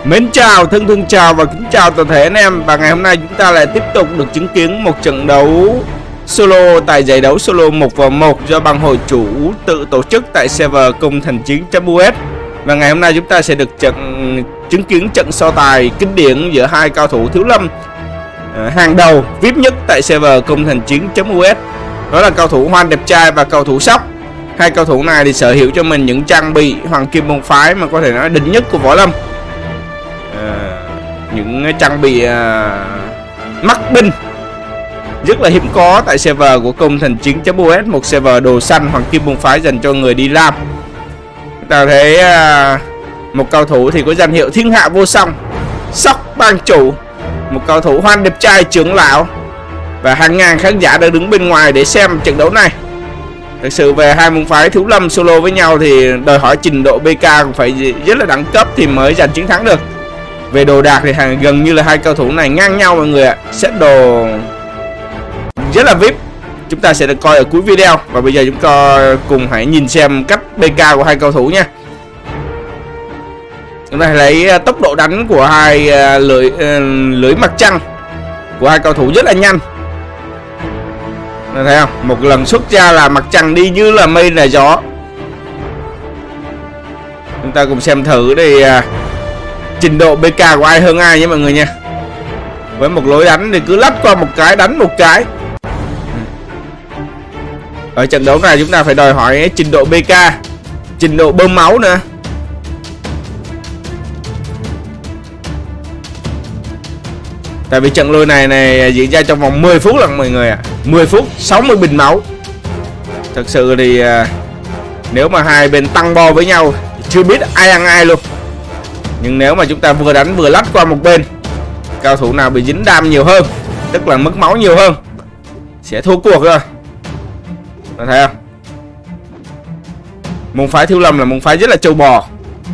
Mến chào, thân thương chào và kính chào toàn thể anh em. Và ngày hôm nay chúng ta lại tiếp tục được chứng kiến một trận đấu solo tại giải đấu solo 1v1 do bang hội chủ tự tổ chức tại server Cung Thành Chiến.us. Và ngày hôm nay chúng ta sẽ được chứng kiến trận so tài kinh điển giữa hai cao thủ thiếu lâm hàng đầu VIP nhất tại server Cung Thành Chiến.us. Đó là cao thủ Hoan Đẹp Trai và cao thủ Sóc. Hai cao thủ này thì sở hữu cho mình những trang bị hoàng kim môn phái mà có thể nói đỉnh nhất của võ lâm. Những trang bị mắc binh rất là hiếm có tại server của Cung Thành Chiến.us, một server đồ xanh hoàng kim môn phái dành cho người đi làm. Chúng ta thấy một cao thủ thì có danh hiệu thiên hạ vô song, Sóc bang chủ, một cao thủ Hoan Đẹp Trai trưởng lão, và hàng ngàn khán giả đã đứng bên ngoài để xem trận đấu này. Thực sự về hai môn phái thiếu lâm solo với nhau thì đòi hỏi trình độ BK cũng phải rất là đẳng cấp thì mới giành chiến thắng được. Về đồ đạc thì gần như là hai cao thủ này ngang nhau mọi người ạ. Set đồ rất là VIP. Chúng ta sẽ được coi ở cuối video. Và bây giờ chúng ta cùng hãy nhìn xem cách BK của hai cao thủ nha. Chúng ta lấy tốc độ đánh của hai lưỡi mặt trăng của hai cao thủ rất là nhanh. Thấy không? Một lần xuất ra là mặt trăng đi như là mây là gió. Chúng ta cùng xem thử thì trình độ BK của ai hơn ai nhé mọi người nha. Với một lối đánh thì cứ lách qua một cái, đánh một cái. Ở trận đấu này chúng ta phải đòi hỏi trình độ BK, trình độ bơm máu nữa. Tại vì trận lôi này diễn ra trong vòng 10 phút lần mọi người ạ. 10 phút 60 bình máu. Thật sự thì nếu mà hai bên tăng bo với nhau chưa biết ai ăn ai luôn. Nhưng nếu mà chúng ta vừa đánh vừa lách qua một bên, cao thủ nào bị dính đam nhiều hơn, tức là mất máu nhiều hơn, sẽ thua cuộc rồi. Bạn thấy không? Môn phái thiếu lâm là môn phái rất là trâu bò.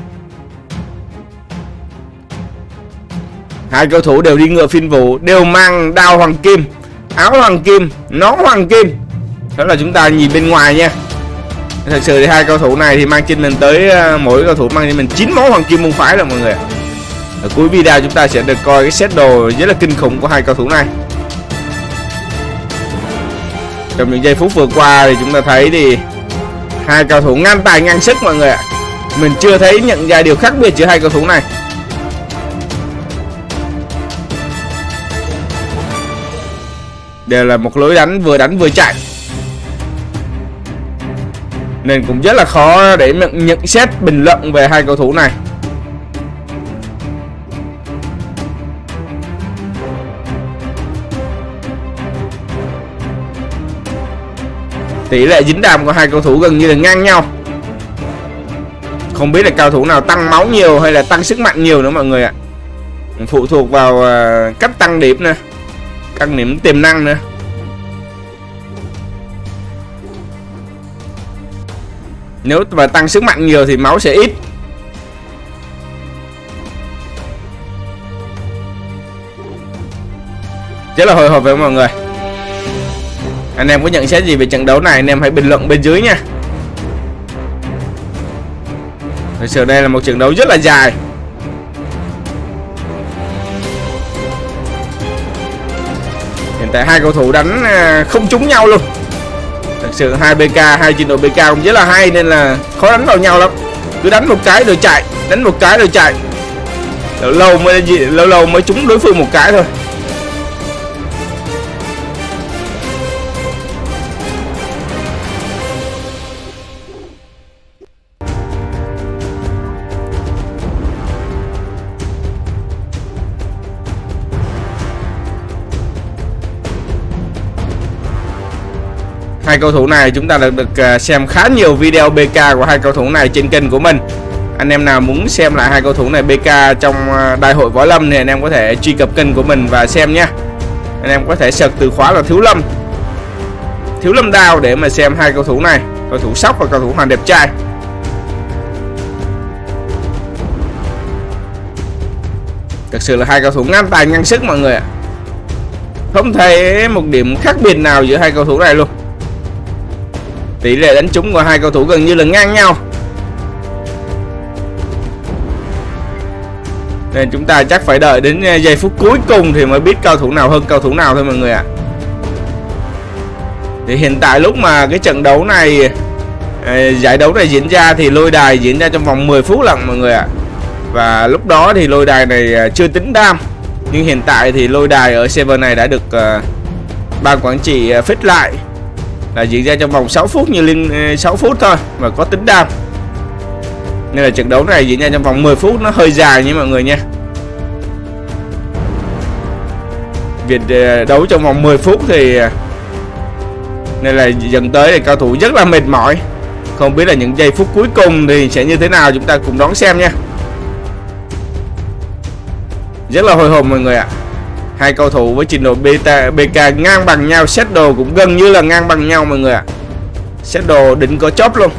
Hai cao thủ đều đi ngựa phiên vũ, đều mang đao hoàng kim, áo hoàng kim, nón hoàng kim. Đó là chúng ta nhìn bên ngoài nha. Thật sự thì hai cao thủ này thì mang trên mình tới, mỗi cao thủ mang trên mình 9 món hoàng kim môn phái rồi mọi người. Ở cuối video chúng ta sẽ được coi cái set đồ rất là kinh khủng của hai cao thủ này. Trong những giây phút vừa qua thì chúng ta thấy thì hai cao thủ ngang tài ngang sức mọi người ạ. Mình chưa thấy nhận ra điều khác biệt giữa hai cao thủ này. Đều là một lối đánh vừa chạy, nên cũng rất là khó để nhận xét bình luận về hai cầu thủ này. Tỷ lệ dính đam của hai cầu thủ gần như là ngang nhau. Không biết là cao thủ nào tăng máu nhiều hay là tăng sức mạnh nhiều nữa mọi người ạ. Phụ thuộc vào cách tăng điểm nè, tăng điểm tiềm năng nữa. Nếu mà tăng sức mạnh nhiều thì máu sẽ ít. Rất là hồi hộp với mọi người. Anh em có nhận xét gì về trận đấu này anh em hãy bình luận bên dưới nha. Thực sự đây là một trận đấu rất là dài. Hiện tại hai cầu thủ đánh không trúng nhau luôn. Thật sự hai BK, hai trình độ BK cũng rất là hay nên là khó đánh vào nhau lắm. Cứ đánh một cái rồi chạy, đánh một cái rồi chạy. Lâu lâu mới trúng đối phương một cái thôi. Hai cầu thủ này chúng ta được xem khá nhiều video BK của hai cầu thủ này trên kênh của mình. Anh em nào muốn xem lại hai cầu thủ này BK trong đại hội võ lâm thì anh em có thể truy cập kênh của mình và xem nhé. Anh em có thể search từ khóa là Thiếu lâm đao để mà xem hai cầu thủ này, cầu thủ Sóc và cầu thủ Hoan Đẹp Trai. Thật sự là hai cầu thủ ngang tài ngang sức mọi người ạ. Không thấy một điểm khác biệt nào giữa hai cầu thủ này luôn. Tỷ lệ đánh trúng của hai cầu thủ gần như là ngang nhau. Nên chúng ta chắc phải đợi đến giây phút cuối cùng thì mới biết cao thủ nào hơn cao thủ nào thôi mọi người ạ. Thì hiện tại lúc mà cái trận đấu này, giải đấu này diễn ra thì lôi đài diễn ra trong vòng 10 phút lận mọi người ạ. Và lúc đó thì lôi đài này chưa tính đam. Nhưng hiện tại thì lôi đài ở server này đã được ban quản trị fix lại là diễn ra trong vòng 6 phút như 6 phút thôi và có tính đam. Nên là trận đấu này diễn ra trong vòng 10 phút nó hơi dài nha mọi người nha. Việc đấu trong vòng 10 phút thì nên là dẫn tới thì cao thủ rất là mệt mỏi. Không biết là những giây phút cuối cùng thì sẽ như thế nào, chúng ta cùng đón xem nha. Rất là hồi hộp mọi người ạ. Hai cầu thủ với trình độ BK ngang bằng nhau, set đồ cũng gần như là ngang bằng nhau mọi người ạ. Set đồ đỉnh có chóp luôn.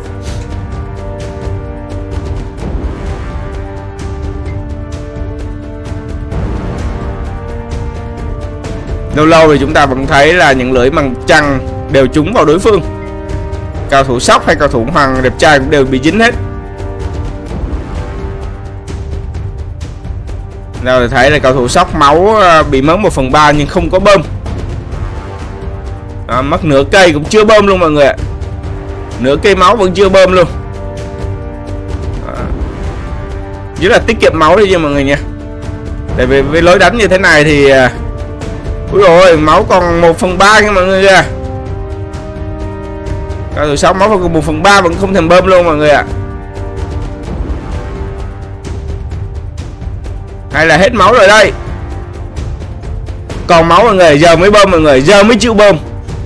Lâu lâu thì chúng ta vẫn thấy là những lưỡi bằng trăng đều trúng vào đối phương. Cao thủ Sóc hay cao thủ Hoàng đẹp trai cũng đều bị dính hết. Nào thì thấy là cao thủ Sóc máu bị mất 1/3 nhưng không có bơm. Mất nửa cây cũng chưa bơm luôn mọi người ạ. Nửa cây máu vẫn chưa bơm luôn. Rất là tiết kiệm máu đi nha mọi người nha. Tại vì với lối đánh như thế này thì ui ôi, máu còn 1/3 nha mọi người kìa. Cao thủ Sóc máu còn 1/3 vẫn không thèm bơm luôn mọi người ạ. Hay là hết máu rồi đây. Còn máu mọi người, giờ mới bơm mọi người, giờ mới chịu bơm.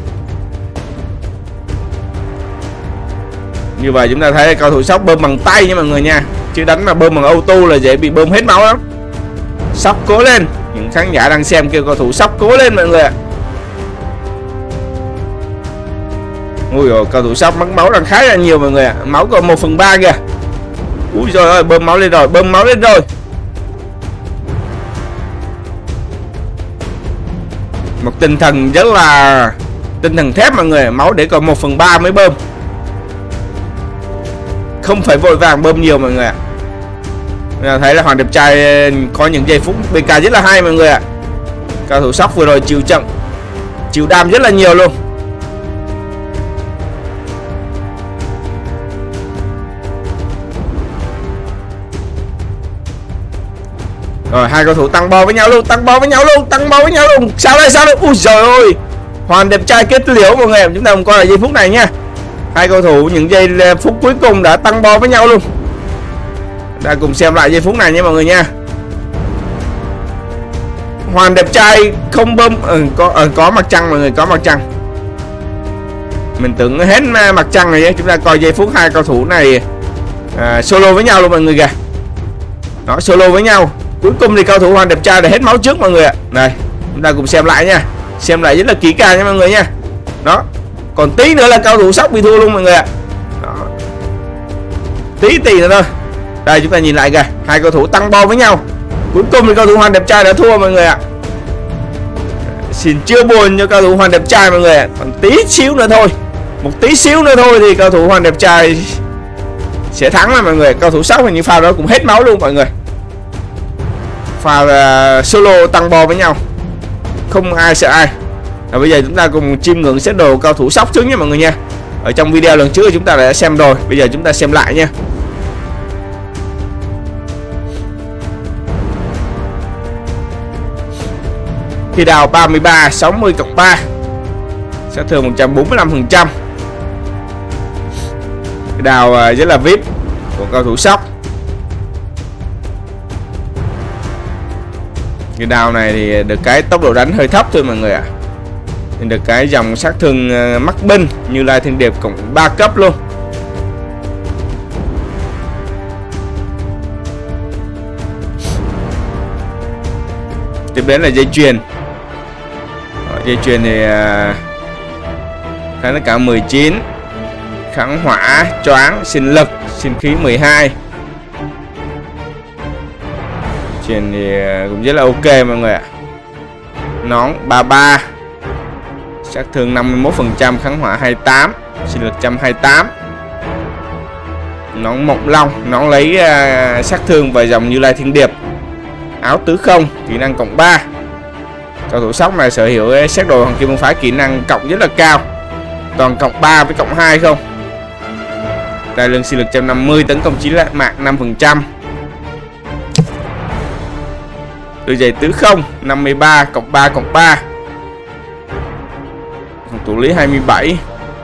Như vậy chúng ta thấy cao thủ Sóc bơm bằng tay nha mọi người nha. Chứ đánh mà bơm bằng auto là dễ bị bơm hết máu lắm. Sóc cố lên. Những khán giả đang xem kêu cao thủ Sóc cố lên mọi người ạ. Ui dồi, cao thủ Sóc mất máu đang khá là nhiều mọi người ạ. Máu còn 1/3 kìa. Ui rồi ơi, bơm máu lên rồi, bơm máu lên rồi. Một tinh thần rất là tinh thần thép mọi người. Máu để còn 1/3 mới bơm. Không phải vội vàng bơm nhiều mọi người ạ. Thấy là Hoàng đẹp trai có những giây phút BK rất là hay mọi người ạ. Cao thủ Sóc vừa rồi chịu trận, chịu đam rất là nhiều luôn. Rồi hai cầu thủ tăng bo với nhau luôn, tăng bo với nhau luôn, tăng bo với nhau luôn. Sao đây, sao đây? Ui giời ơi. Hoàng đẹp trai kết liễu mọi người. Chúng ta cùng coi lại giây phút này nha. Hai cầu thủ những giây phút cuối cùng đã tăng bo với nhau luôn. Ta cùng xem lại giây phút này nha mọi người nha. Hoàng đẹp trai không bơm có mặt trăng mọi người, có mặt trăng. Mình tưởng hết mặt trăng rồi nhé. Chúng ta coi giây phút hai cầu thủ này solo với nhau luôn mọi người kìa. Đó, solo với nhau. Cuối cùng thì cao thủ Hoàng đẹp trai đã hết máu trước mọi người ạ. Đây, chúng ta cùng xem lại nha. Xem lại rất là kỹ càng nha mọi người nha. Đó, còn tí nữa là cao thủ Sóc bị thua luôn mọi người ạ. Đó, tí nữa thôi. Đây chúng ta nhìn lại kìa, hai cầu thủ tăng bo với nhau. Cuối cùng thì cao thủ Hoàng đẹp trai đã thua mọi người ạ. Xin chưa buồn cho cao thủ Hoàng đẹp trai mọi người ạ. Còn tí xíu nữa thôi, một tí xíu nữa thôi thì cao thủ Hoàng đẹp trai sẽ thắng rồi mọi người. Cao thủ Sóc hình như pha đó cũng hết máu luôn mọi người. Pha solo tăng bo với nhau, không ai sợ ai. Và bây giờ chúng ta cùng chiêm ngưỡng set đồ cao thủ Sóc trước nhé mọi người nha. Ở trong video lần trước chúng ta đã xem rồi, bây giờ chúng ta xem lại nha. Khi đào 33 60+3, sát thương 145%. Đào rất là VIP của cao thủ Sóc. Cái đào này thì được cái tốc độ đánh hơi thấp thôi mọi người ạ. Thì được cái dòng sát thương mắc binh Như Lai Thiên Điệp cộng 3 cấp luôn. Tiếp đến là dây chuyền. Dây chuyền thì kháng tất cả 19, kháng hỏa, choáng, sinh lực, sinh khí 12. Chuyền thì cũng rất là ok mọi người ạ. Nón 33, sát thương 51%, kháng hỏa 28, sinh lực 128. Nón Mộng Long, nón lấy sát thương và dòng Như Lai Thiên Điệp. Áo tứ không, kỹ năng cộng 3. Cầu thủ sóc này sở hữu xét đồ hoàng kim môn phái, kỹ năng cộng rất là cao, toàn cộng 3 với cộng 2 không. Đai lưng sinh lực 150, tấn công chí mạng 5%. Đôi giày tứ không 53, cộng 3 cộng 3. Phòng thủ lý 27.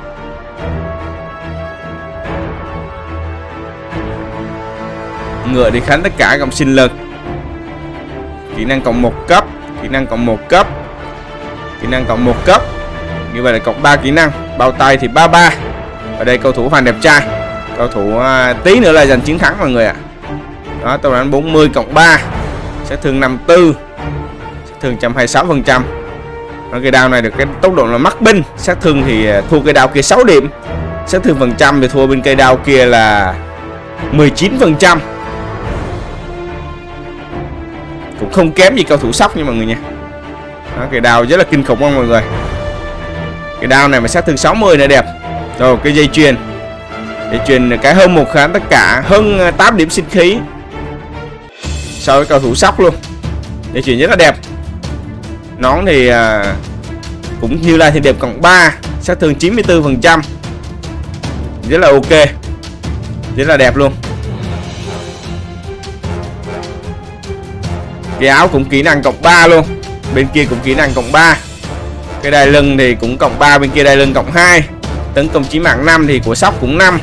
Ngựa đi kháng tất cả, cộng sinh lực. Kỹ năng cộng 1 cấp, kỹ năng cộng 1 cấp, kỹ năng cộng 1 cấp. Như vậy là cộng 3 kỹ năng. Bao tay thì 33. Ở đây cầu thủ hoàn đẹp trai. Cầu thủ tí nữa là giành chiến thắng mọi người ạ. Đó, tốc độ đánh 40 cộng 3. Sát thương 54. Sát thương 126%. Cái đao này được cái tốc độ là mắc binh. Sát thương thì thua cây đao kia 6 điểm. Sát thương phần trăm thì thua bên cây đao kia là 19%. Cũng không kém gì cầu thủ sóc nha mọi người nha. Đó, cái đao rất là kinh khủng không mọi người. Cái đao này mà sát thương 60 là đẹp. Rồi cái dây chuyền. Dây chuyền cái hơn một kháng tất cả, hơn 8 điểm sinh khí so với cầu thủ sóc luôn. Dây chuyền rất là đẹp. Nón thì cũng như là thì đẹp, cộng 3, sát thương 94%. Rất là ok. Rất là đẹp luôn. Cái áo cũng kỹ năng cộng 3 luôn. Bên kia cũng kỹ năng cộng 3. Cái đai lưng thì cũng cộng 3, bên kia đai lưng cộng 2. Tấn công chí mạng 5 thì của sóc cũng 5.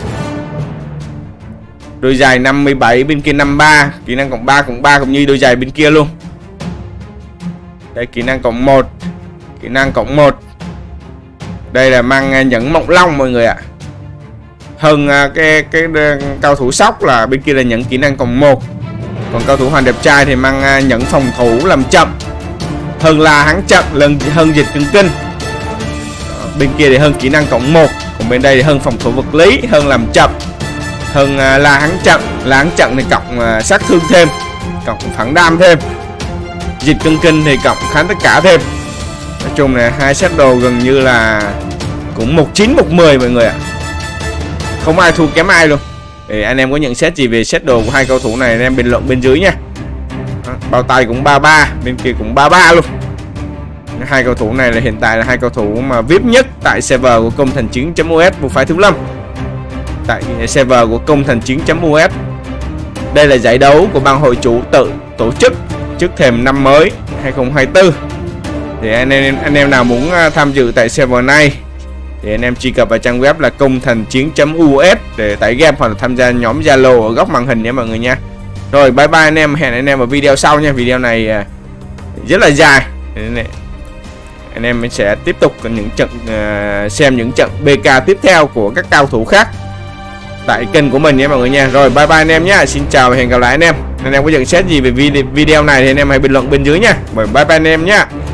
Đôi giày 57, bên kia 53. Kỹ năng cộng 3 cũng như đôi giày bên kia luôn. Đây kỹ năng cộng 1. Kỹ năng cộng 1. Đây là mang nhẫn mộng long mọi người ạ. Hơn cái cao thủ sóc là bên kia là nhẫn kỹ năng cộng 1. Còn cao thủ hoàn đẹp trai thì mang nhẫn phòng thủ làm chậm. Hơn là hắn chậm, hơn dịch cứng kinh. Bên kia thì hơn kỹ năng cộng 1. Còn bên đây thì hơn phòng thủ vật lý, hơn làm chậm. Hơn là hắn chậm. Là hắn chậm thì cộng sát thương thêm, cộng phản đam thêm. Dịch cứng kinh thì cộng kháng tất cả thêm. Nói chung là hai set đồ gần như là cũng 19 110 mọi người ạ. Không ai thua kém ai luôn. Để anh em có nhận xét gì về set đồ của hai cầu thủ này anh em bình luận bên dưới nha. Bao tay cũng 33, bên kia cũng 33 luôn. Hai cầu thủ này là hiện tại là hai cầu thủ mà VIP nhất tại server của công thành chiến.us một phái thứ 5. Tại server của công thành chiến.us. Đây là giải đấu của ban hội chủ tự tổ chức trước thềm năm mới 2024. Thì anh em nào muốn tham dự tại server này thì anh em truy cập vào trang web là công thành chiến.us để tải game hoặc là tham gia nhóm Zalo ở góc màn hình nha mọi người nha. Rồi bye bye anh em, hẹn anh em vào video sau nha. Video này rất là dài. Anh em sẽ tiếp tục những trận xem những trận BK tiếp theo của các cao thủ khác tại kênh của mình nhé mọi người nha. Rồi bye bye anh em nhé. Xin chào và hẹn gặp lại anh em. Anh em có nhận xét gì về video này thì anh em hãy bình luận bên dưới nha. Bye bye anh em nhé.